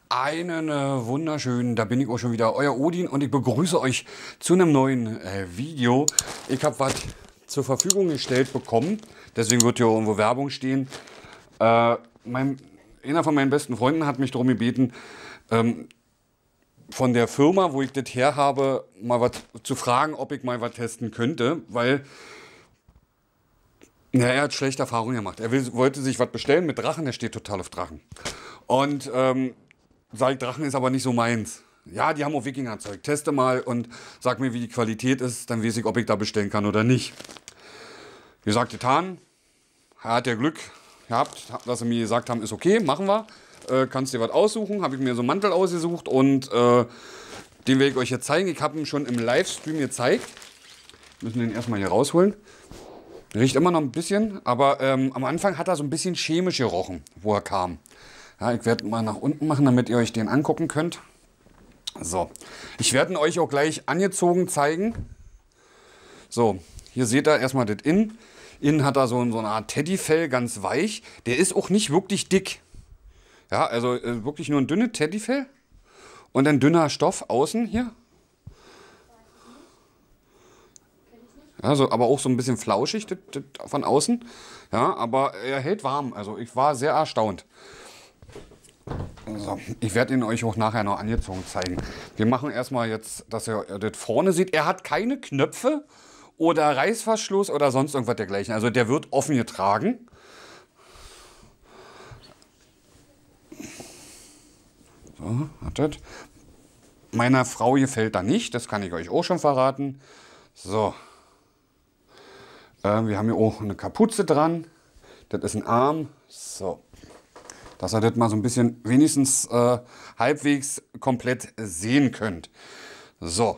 Einen wunderschönen, da bin ich auch schon wieder, euer Odin und ich begrüße euch zu einem neuen Video. Ich habe was zur Verfügung gestellt bekommen, deswegen wird hier irgendwo Werbung stehen. Einer von meinen besten Freunden hat mich darum gebeten, von der Firma, wo ich das her habe, mal was zu fragen, ob ich mal was testen könnte, weil er hat schlechte Erfahrungen gemacht. Wollte sich was bestellen mit Drachen, der steht total auf Drachen. Und sag ich, Drachen ist aber nicht so meins. Ja, die haben auch Wikinger-Zeug. Teste mal und sag mir, wie die Qualität ist, dann weiß ich, ob ich da bestellen kann oder nicht. Wie gesagt, getan. Er hat ja Glück gehabt, dass sie mir gesagt haben, ist okay, machen wir. Kannst dir was aussuchen. Habe ich mir so einen Mantel ausgesucht und den werde ich euch jetzt zeigen. Ich habe ihn schon im Livestream gezeigt. Müssen den erstmal hier rausholen. Riecht immer noch ein bisschen, aber am Anfang hat er so ein bisschen chemisch gerochen, wo er kam. Ja, ich werde mal nach unten machen, damit ihr euch den angucken könnt. So, ich werde ihn euch auch gleich angezogen zeigen. So, hier seht ihr erstmal das Innen. Innen hat er so eine Art Teddyfell, ganz weich. Der ist auch nicht wirklich dick. Ja, also wirklich nur ein dünnes Teddyfell. Und ein dünner Stoff außen hier. Ja, so, aber auch so ein bisschen flauschig das von außen. Ja, aber er hält warm. Also ich war sehr erstaunt. So, ich werde ihn euch auch nachher noch angezogen zeigen. Wir machen erstmal jetzt, dass ihr das vorne seht. Er hat keine Knöpfe oder Reißverschluss oder sonst irgendwas dergleichen. Also der wird offen getragen. So, wartet. Meiner Frau gefällt da nicht, das kann ich euch auch schon verraten. So. Wir haben hier auch eine Kapuze dran. Das ist ein Arm. So. Dass ihr das mal so ein bisschen wenigstens halbwegs komplett sehen könnt. So.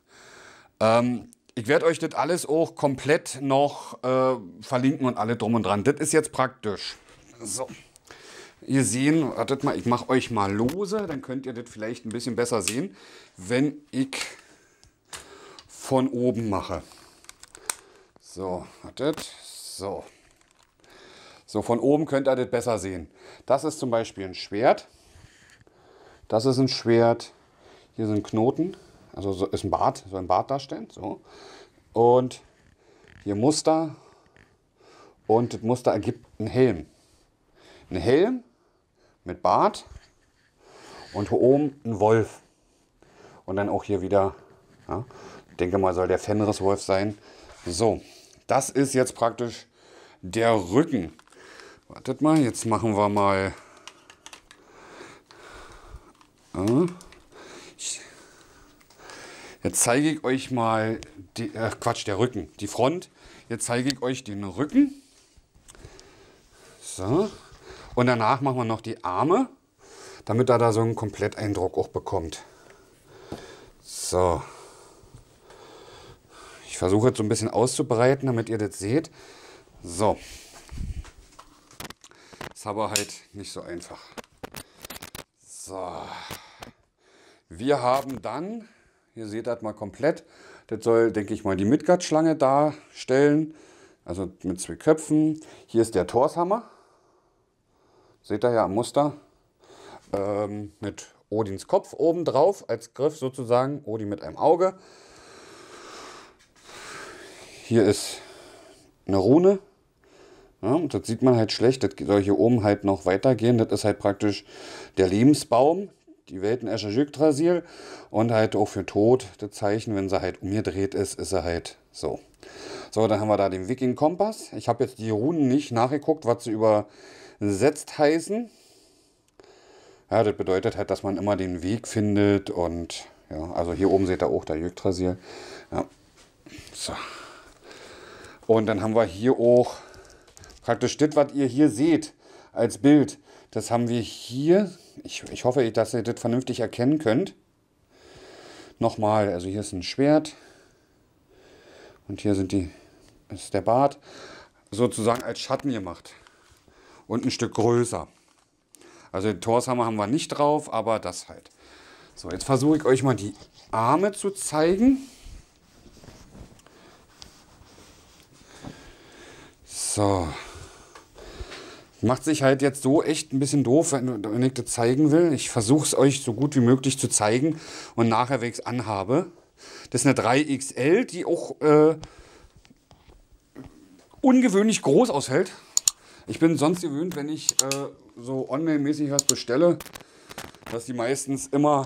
Ich werde euch das alles auch komplett noch verlinken und alle drum und dran. Das ist jetzt praktisch. So. Ihr seht, wartet mal, ich mache euch mal lose, dann könnt ihr das vielleicht ein bisschen besser sehen, wenn ich von oben mache. So, wartet. So. So, von oben könnt ihr das besser sehen. Das ist zum Beispiel ein Schwert. Das ist ein Schwert. Hier sind Knoten. Also so ist ein Bart, so ein Bart darstellen. So. Und hier Muster. Und das Muster ergibt einen Helm. Ein Helm mit Bart. Und hier oben ein Wolf. Und dann auch hier wieder, ja, ich denke mal, soll der Fenriswolf sein. So, das ist jetzt praktisch der Rücken. Wartet mal, jetzt machen wir mal. Jetzt zeige ich euch mal, der Rücken, die Front. Jetzt zeige ich euch den Rücken. So. Und danach machen wir noch die Arme, damit er da so einen Kompletteindruck auch bekommt. So. Ich versuche jetzt so ein bisschen auszubreiten, damit ihr das seht. So. Ist aber halt nicht so einfach. So. Wir haben dann, hier seht ihr das mal komplett, das soll, denke ich mal, die Midgard-Schlange darstellen. Also mit 2 Köpfen. Hier ist der Thorshammer. Seht ihr ja am Muster. Mit Odins Kopf oben drauf als Griff sozusagen. Odin mit einem Auge. Hier ist eine Rune. Ja, das sieht man halt schlecht. Das soll hier oben halt noch weitergehen. Das ist halt praktisch der Lebensbaum. Die Weltenescher Yggdrasil. Und halt auch für Tod das Zeichen. Wenn sie halt umgedreht ist, ist er halt so. So, dann haben wir da den Wiking-Kompass. Ich habe jetzt die Runen nicht nachgeguckt, was sie übersetzt heißen. Ja, das bedeutet halt, dass man immer den Weg findet. Und ja, also hier oben seht ihr auch der Yggdrasil. Ja. So. Und dann haben wir hier auch praktisch das, was ihr hier seht als Bild. Das haben wir hier. Ich hoffe, dass ihr das vernünftig erkennen könnt. Nochmal, also hier ist ein Schwert. Und hier ist der Bart. Sozusagen als Schatten gemacht. Und ein Stück größer. Also den Thorshammer haben wir nicht drauf, aber das halt. So, jetzt versuche ich euch mal die Arme zu zeigen. So. Macht sich halt jetzt so echt ein bisschen doof, wenn ich das zeigen will. Ich versuche es euch so gut wie möglich zu zeigen und nachher, wenn ich es anhabe. Das ist eine 3XL, die auch ungewöhnlich groß ausfällt. Ich bin sonst gewöhnt, wenn ich so online-mäßig was bestelle, dass die meistens immer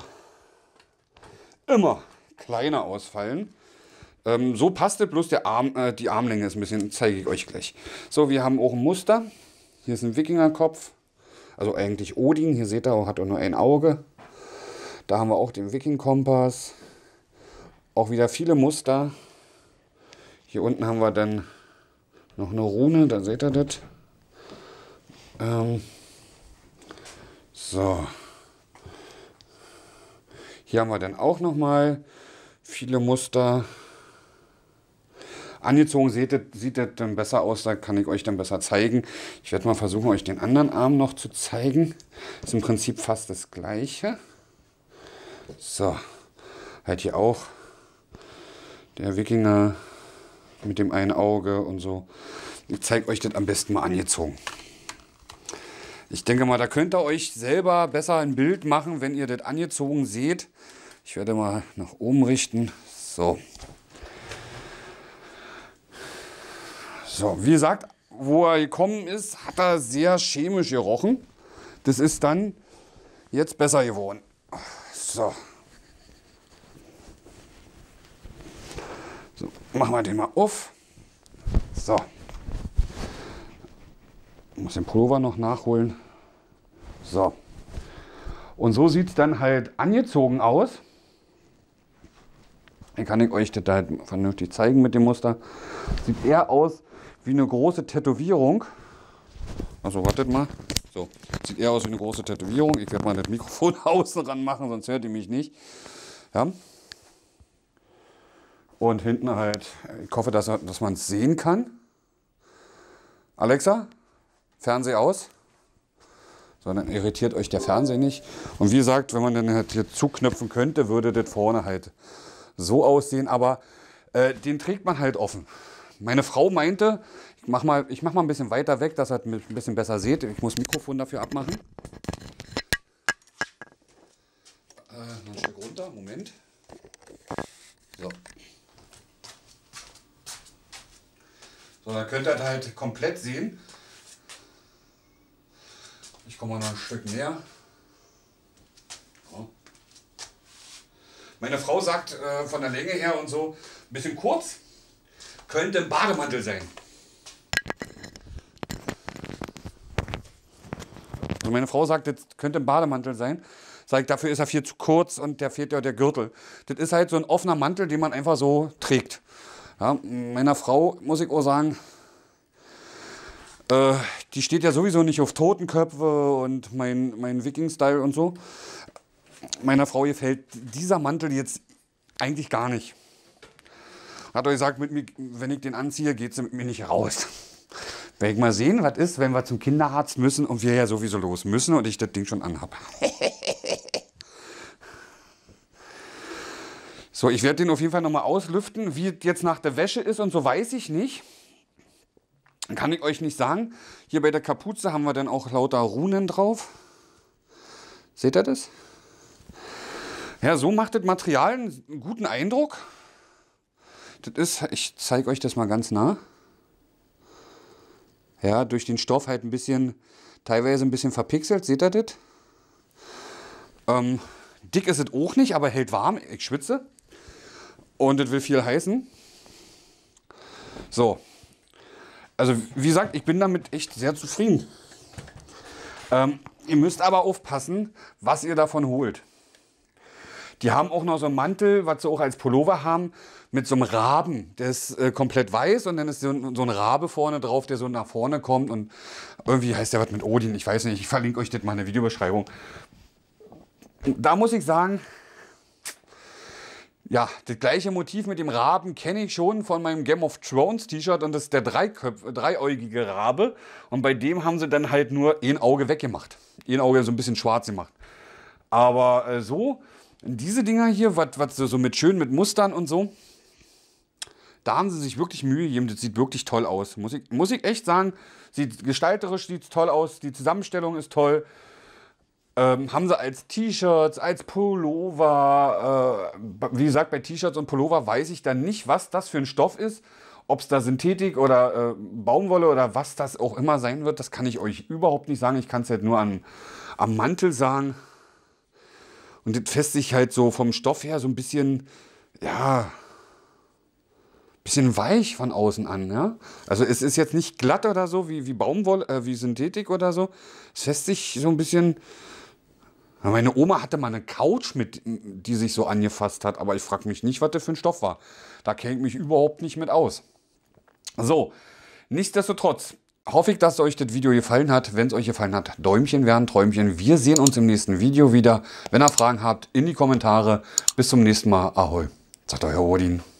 kleiner ausfallen. So passt es, bloß die Armlänge ist ein bisschen, zeige ich euch gleich. So, wir haben auch ein Muster. Hier ist ein Wikingerkopf, also eigentlich Odin. Hier seht ihr, hat auch nur ein Auge. Da haben wir auch den Wiking-Kompass. Auch wieder viele Muster. Hier unten haben wir dann noch eine Rune, da seht ihr das. So. Hier haben wir dann auch noch mal viele Muster. Angezogen sieht das dann besser aus, da kann ich euch dann besser zeigen. Ich werde mal versuchen, euch den anderen Arm noch zu zeigen. Ist im Prinzip fast das gleiche. So, halt hier auch der Wikinger mit dem einen Auge und so. Ich zeige euch das am besten mal angezogen. Ich denke mal, da könnt ihr euch selber besser ein Bild machen, wenn ihr das angezogen seht. Ich werde mal nach oben richten. So. So, wie gesagt, wo er gekommen ist, hat er sehr chemisch gerochen. Das ist dann jetzt besser geworden. So. So, machen wir den mal auf. So. Ich muss den Pullover noch nachholen. So. Und so sieht es dann halt angezogen aus. Dann kann ich euch das halt vernünftig zeigen mit dem Muster. Sieht eher aus wie eine große Tätowierung. Also wartet mal. So, sieht eher aus wie eine große Tätowierung. Ich werde mal das Mikrofon außen ran machen, sonst hört ihr mich nicht. Ja. Und hinten halt, ich hoffe, dass man es sehen kann. Alexa, Fernseher aus. So, dann irritiert euch der Fernseher nicht. Und wie gesagt, wenn man dann halt hier zuknöpfen könnte, würde das vorne halt so aussehen. Aber den trägt man halt offen. Meine Frau meinte, ich mach mal ein bisschen weiter weg, dass ihr ein bisschen besser seht. Ich muss das Mikrofon dafür abmachen. Noch ein Stück runter, Moment. So. So, dann könnt ihr das halt komplett sehen. Ich komme mal noch ein Stück näher. So. Meine Frau sagt von der Länge her und so, ein bisschen kurz, könnte ein Bademantel sein. Also meine Frau sagt, das könnte ein Bademantel sein. Sagt, dafür ist er viel zu kurz und da fehlt ja der Gürtel. Das ist halt so ein offener Mantel, den man einfach so trägt. Ja, meiner Frau muss ich auch sagen, die steht ja sowieso nicht auf Totenköpfe und mein Viking-Style und so. Meiner Frau gefällt dieser Mantel jetzt eigentlich gar nicht. Hat er gesagt, mit mir, wenn ich den anziehe, geht sie mit mir nicht raus. Werde ich mal sehen, was ist, wenn wir zum Kinderarzt müssen und wir ja sowieso los müssen und ich das Ding schon anhab. So, ich werde den auf jeden Fall nochmal auslüften. Wie es jetzt nach der Wäsche ist und so, weiß ich nicht. Kann ich euch nicht sagen. Hier bei der Kapuze haben wir dann auch lauter Runen drauf. Seht ihr das? Ja, so macht das Material einen guten Eindruck. Das ist, ich zeige euch das mal ganz nah. Ja, durch den Stoff halt ein bisschen, teilweise ein bisschen verpixelt. Seht ihr das? Dick ist es auch nicht, aber hält warm. Ich schwitze. Und das will viel heißen. So. Also, wie gesagt, ich bin damit echt sehr zufrieden. Ihr müsst aber aufpassen, was ihr davon holt. Die haben auch noch so einen Mantel, was sie auch als Pullover haben, mit so einem Raben. Der ist komplett weiß und dann ist so ein Rabe vorne drauf, der so nach vorne kommt. Und irgendwie heißt der was mit Odin, ich weiß nicht. Ich verlinke euch das mal in der Videobeschreibung. Da muss ich sagen, ja, das gleiche Motiv mit dem Raben kenne ich schon von meinem Game of Thrones T-Shirt und das ist der dreieugige Rabe. Und bei dem haben sie dann halt nur ein Auge weggemacht. Ein Auge so ein bisschen schwarz gemacht. Aber diese Dinger hier, was so mit schön mit Mustern und so, Da haben sie sich wirklich Mühe gegeben. Das sieht wirklich toll aus. Muss ich echt sagen. Gestalterisch sieht es toll aus. Die Zusammenstellung ist toll. Haben sie als T-Shirts, als Pullover. Wie gesagt, bei T-Shirts und Pullover weiß ich dann nicht, was das für ein Stoff ist. Ob es da Synthetik oder Baumwolle oder was das auch immer sein wird, das kann ich euch überhaupt nicht sagen. Ich kann es halt nur am Mantel sagen. Und das fässt sich halt so vom Stoff her so ein bisschen, ja, bisschen weich von außen an. Ja? Also es ist jetzt nicht glatt oder so wie Baumwolle, wie Synthetik oder so. Es fässt sich so ein bisschen. Meine Oma hatte mal eine Couch mit, die sich so angefasst hat, aber ich frage mich nicht, was das für ein Stoff war. Da kenne ich mich überhaupt nicht mit aus. So, nichtsdestotrotz hoffe ich, dass euch das Video gefallen hat. Wenn es euch gefallen hat, Däumchen wären Träumchen. Wir sehen uns im nächsten Video wieder. Wenn ihr Fragen habt, in die Kommentare. Bis zum nächsten Mal. Ahoi, sagt euer Odin.